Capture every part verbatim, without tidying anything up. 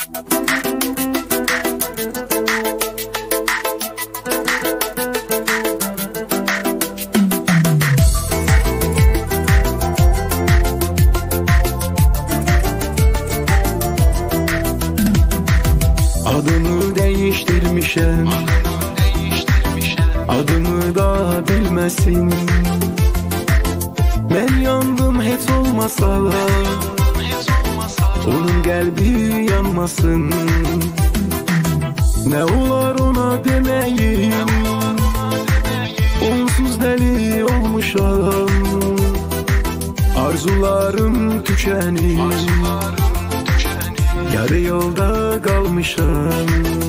Adımı değiştirmişem, adımı da bilmesin. Ben yandım hiç olmasa, onun kalbi yanmasın. Ne olar ona demeyim, onsuz deli olmuşam. Arzularım tükenir, yarı yolda kalmışam.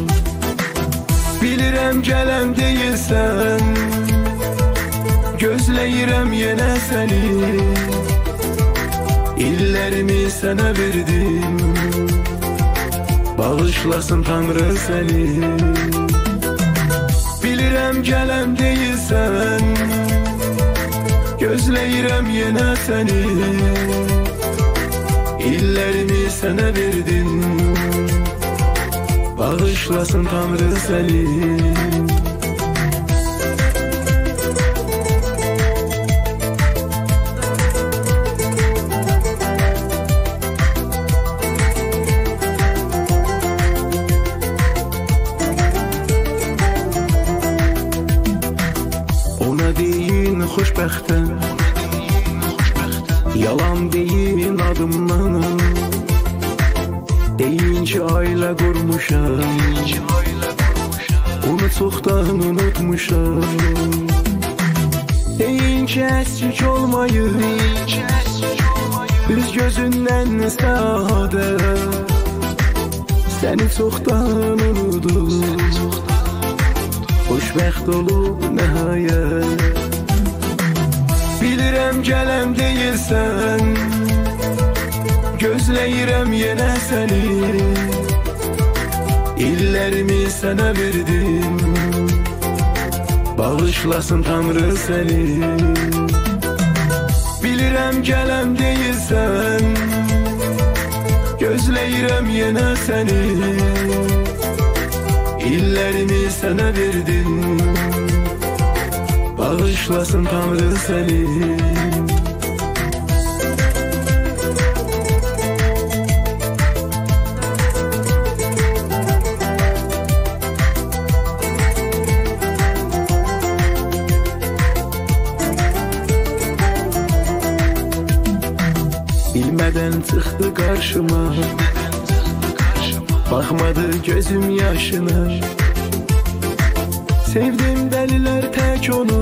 Bilirəm gələm deyilsən, gözləyirəm yenə səni. İllərimi sənə verdim, bağışlasın Tanrı səni. Bilirəm gələm deyilsən, gözləyirəm yenə səni. İllərimi sənə verdim, bağışlasın Tanrı səni. Ona deyin xoşbəxtəm, yalan deyin adımdan. Deyin ki ailə qurmuşam, onu çoxdan unutmuşam. Deyin ki əskik olmayır, üz gözündən səadə. Səni çoxdan unudum, xoşbəxt olub nəhayət. Bilirəm gələm deyilsən, gözləyirəm yenə səni. İllərimi sənə verdim, bağışlasın Tanrı səni. Bilirəm gələm deyilsən, gözləyirəm yenə səni. İllərimi sənə verdim, bağışlasın Tanrı səni. Bilmədən çıxdı qarşıma, baxmadı gözüm yaşına. Sevdim dəlilər tək onu,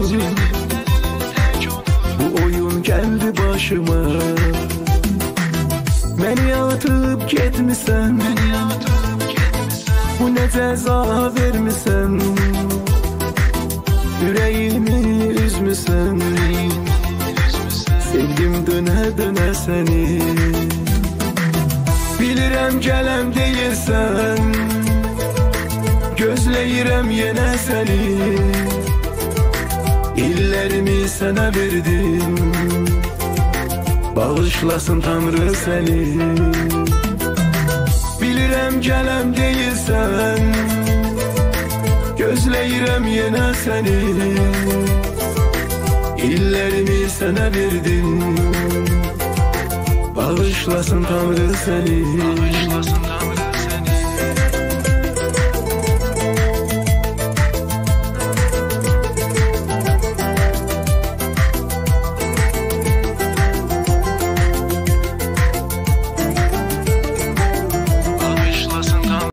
bu oyun gəldi başıma. Məni atıb getmisən, bu nə cəza vermisən. Ürəyimi üzmüsən, sevdim dönə dönə səni. Bilirəm gələm deyilsən, gözləyirəm yenə səni. İllərimi sənə verdim, bağışlasın Tanrı səni. Bilirəm gələm deyilsən, gözləyirəm yenə səni. İllərimi sənə verdim, bağışlasın Tanrı səni.